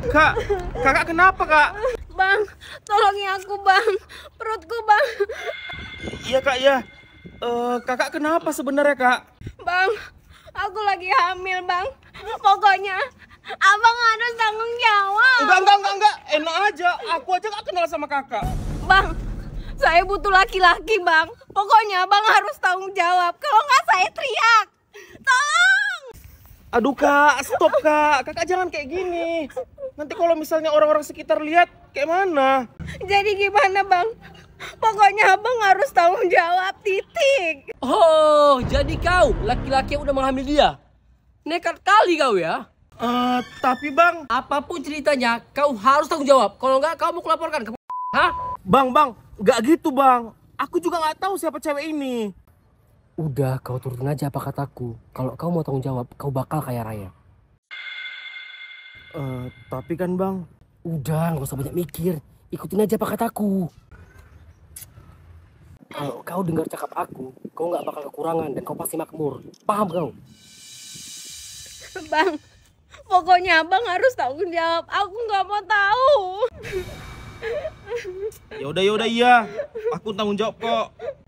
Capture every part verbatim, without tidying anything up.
Kak, kakak kenapa kak? Bang, tolongi aku bang, perutku bang. Iya kak ya. Eh, kakak kenapa sebenarnya kak? Bang, aku lagi hamil bang. Pokoknya abang harus tanggung jawab. Enggak, enggak, enggak, enggak. Enak aja. Aku aja gak kenal sama kakak. Bang, saya butuh laki-laki bang. Pokoknya abang harus tanggung jawab. Kalau nggak saya teriak. Tolong. Aduh kak, stop kak. Kakak jangan kayak gini. Nanti kalau misalnya orang-orang sekitar lihat, kayak mana? Jadi gimana bang? Pokoknya abang harus tanggung jawab, titik. Oh, jadi kau laki-laki yang udah menghamil dia? Nekat kali kau ya. Eh, tapi bang. Apapun ceritanya, kau harus tanggung jawab. Kalau enggak, kau mau kelaporkan ke Hah? Bang, bang. Gak gitu bang. Aku juga gak tahu siapa cewek ini. Udah, kau turutin aja apa kataku. Kalau kau mau tanggung jawab, kau bakal kaya raya. Eh, tapi kan bang. Udah, gak usah banyak mikir. Ikutin aja apa kataku. Kalau kau dengar cakap aku, kau nggak bakal kekurangan dan kau pasti makmur. Paham kau? Bang, pokoknya abang harus tanggung jawab. Aku nggak mau tahu. Ya udah, ya udah iya. Aku tanggung jawab kok.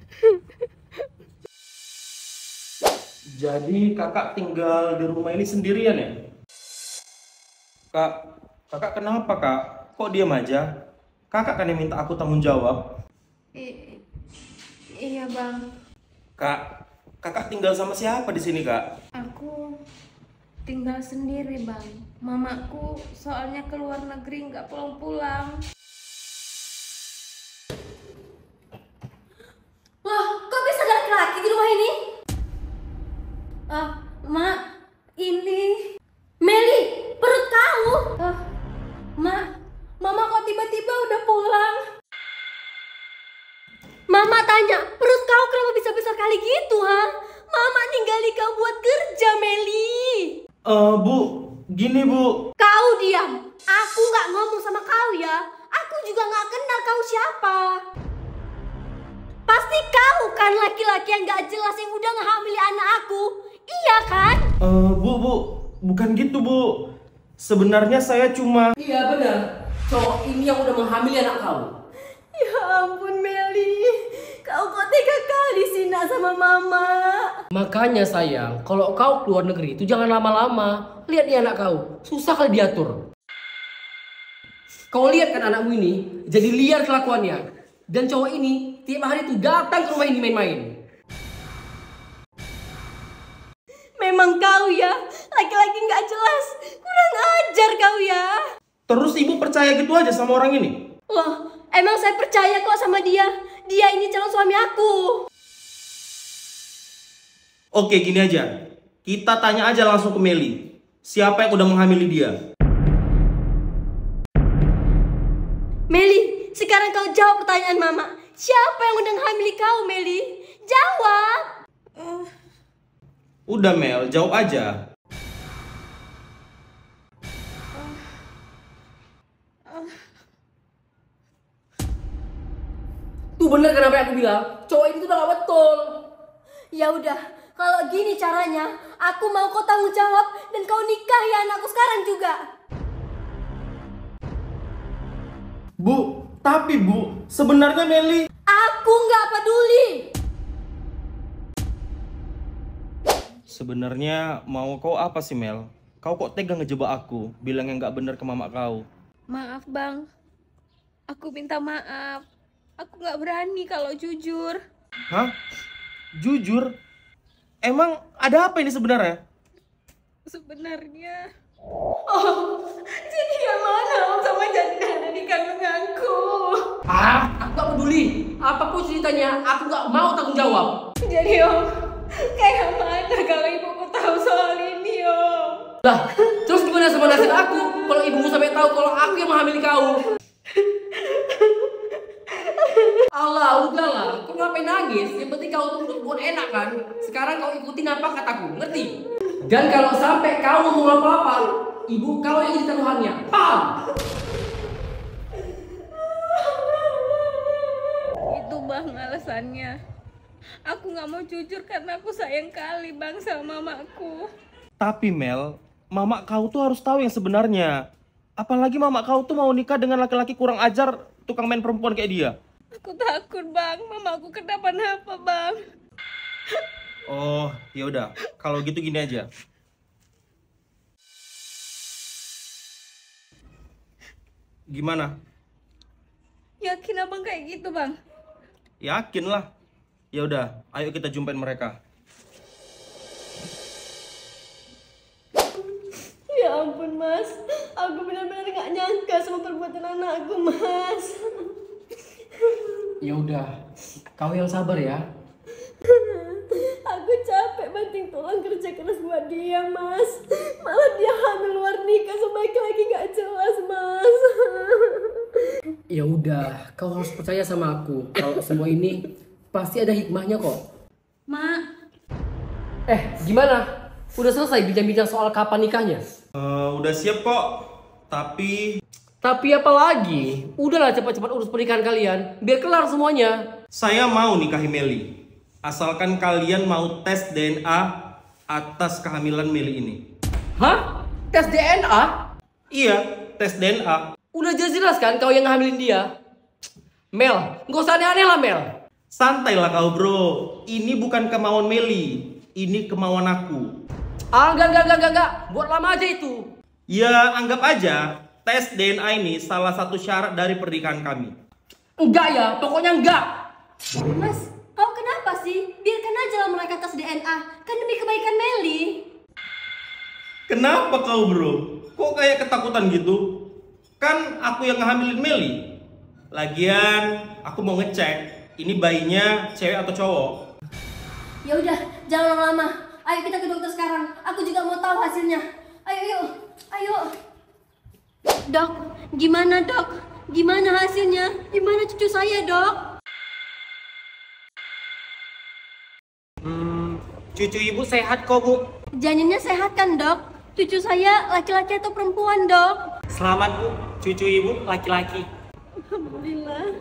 Jadi kakak tinggal di rumah ini sendirian ya? Kak, kakak kenapa kak? Kok diam aja? Kakak kan yang minta aku tanggung jawab. I iya bang. Kak, kakak tinggal sama siapa di sini kak? Aku tinggal sendiri bang. Mamaku soalnya ke luar negeri nggak pulang-pulang. Loh, kok bisa ada laki-laki di rumah ini? Ah, Mak, ini Meli, perut kau. Ah, Mak, Mama kok tiba-tiba udah pulang? Mama tanya, perut kau kenapa bisa besar kali gitu, ha? Mama ninggalin kau buat kerja, Meli. Eh bu, gini bu. Kau diam. Aku nggak ngomong sama kau ya. Aku juga nggak kenal kau siapa. Pasti kau kan laki-laki yang gak jelas yang udah ngehamili anak aku. Iya kan? Eh bu, bu, bukan gitu bu. Sebenarnya saya cuma. Iya benar. Cowok ini yang udah menghamili anak kau. Ya ampun Meli. Kau kok tega kali sih nak sama mama. Makanya sayang, kalau kau keluar negeri itu jangan lama-lama. Lihat nih anak kau, susah kali diatur. Kau lihat kan anakmu ini, jadi liar kelakuannya. Dan cowok ini tiap hari tuh datang ke rumah ini main-main. Memang kau ya, laki-laki gak jelas. Kurang ajar kau ya. Terus ibu percaya gitu aja sama orang ini? Loh, emang saya percaya kok sama dia. Dia ini calon suami aku. Oke, gini aja. Kita tanya aja langsung ke Meli. Siapa yang udah menghamili dia? Meli, sekarang kau jawab pertanyaan mama. Siapa yang udah hamili kau, Meli? Jawab. Uh, Udah Mel, jawab aja. Tuh bener kenapa aku bilang, cowok itu tuh gak betul. Ya udah, kalau gini caranya, aku mau kau tanggung jawab dan kau nikahi anakku sekarang juga. Bu, tapi bu, sebenarnya Meli. Aku nggak peduli. Sebenarnya mau kau apa sih Mel? Kau kok tega ngejebak aku, bilang yang nggak bener ke mama kau? maaf bang. Aku minta maaf. Aku nggak berani kalau jujur. Hah? Jujur? Emang ada apa ini sebenarnya? Sebenarnya. Oh, jadi yang mana sama janin ada di kandunganku? Ah, aku gak peduli. Apapun ceritanya, aku gak mau tanggung jawab. Jadi om, kayak mana kalau ibuku tahu soal ini om? Lah, terus gimana sama nasib aku kalau ibumu sampai tahu kalau aku yang menghamili kau? Allah, udahlah. Kau ngapain nangis? Yang penting kau tuh buat enak kan? Sekarang kau ikutin apa kataku, ngerti? Dan kalau sampai kau ngomong apa-apa, ibu kau yang jadi taruhannya. Paham? Itu bang alasannya. Aku nggak mau jujur karena aku sayang kali bang sama mamaku. Tapi Mel, mama kau tuh harus tahu yang sebenarnya. Apalagi mama kau tuh mau nikah dengan laki-laki kurang ajar, tukang main perempuan kayak dia. Aku takut bang, mama aku kenapa-napa bang. Oh, ya udah. Kalau gitu gini aja. Gimana? Yakin abang kayak gitu bang? Yakin lah. Ya udah, ayo kita jumpain mereka. Ya ampun mas, aku benar-benar gak nyangka sama perbuatan anakku mas. Ya udah, kau yang sabar ya. Aku capek banting tulang kerja keras buat dia mas. Malah dia hamil luar nikah sama laki-laki gak jelas mas. Ya udah, kau harus percaya sama aku. Kalau semua ini pasti ada hikmahnya kok. Mak, Eh, gimana? Udah selesai bincang-bincang soal kapan nikahnya? Eh, udah siap kok. Tapi Tapi apa lagi? Udahlah cepat-cepat urus pernikahan kalian, biar kelar semuanya. saya mau nikahi Meli. Asalkan kalian mau tes D N A atas kehamilan Meli ini. Hah? Tes D N A? Iya, tes D N A. Udah jelas-jelas kan kau yang ngehamilin dia? Mel, nggak usah aneh-aneh lah Mel. Santailah kau bro. Ini bukan kemauan Meli. Ini kemauan aku. Ah, enggak, enggak, enggak, enggak, enggak. Buat lama aja itu. Ya, anggap aja tes D N A ini salah satu syarat dari pernikahan kami. Enggak ya, pokoknya enggak. Mas, kau kenapa sih? Biarkan aja lah mereka tes D N A, kan demi kebaikan Meli. Kenapa kau bro? Kok kayak ketakutan gitu? Kan aku yang ngehamilin Meli. Lagian aku mau ngecek ini bayinya cewek atau cowok. Ya udah, jangan lama-lama. Ayo kita ke dokter sekarang. Aku juga mau tahu hasilnya. Ayo, yuk. Ayo. Dok, gimana dok? Gimana hasilnya? Gimana cucu saya dok? Hmm, cucu ibu sehat kok bu. Janinnya sehat kan dok? Cucu saya laki-laki atau perempuan dok? Selamat bu, cucu ibu laki-laki. Alhamdulillah.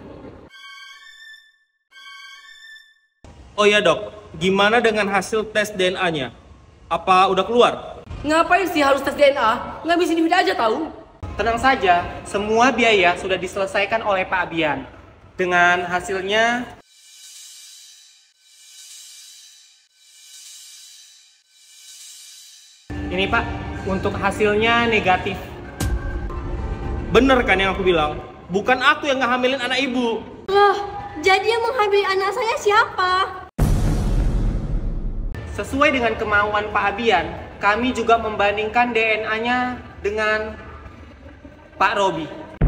Oh ya dok, gimana dengan hasil tes D N A-nya? Apa udah keluar? Ngapain sih harus tes D N A? Ngabisin duit aja tahu. Tenang saja, semua biaya sudah diselesaikan oleh Pak Abian. Dengan hasilnya ini Pak, untuk hasilnya negatif. Bener kan yang aku bilang? Bukan aku yang ngehamilin anak ibu. Loh, jadi yang menghamili anak saya siapa? Sesuai dengan kemauan Pak Abian, kami juga membandingkan D N A-nya dengan Pak Robi.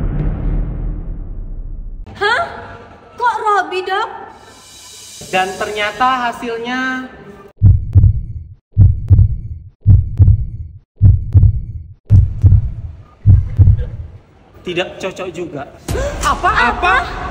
Hah? Kok Robi dok? Dan ternyata hasilnya tidak cocok juga. Apa? Apa?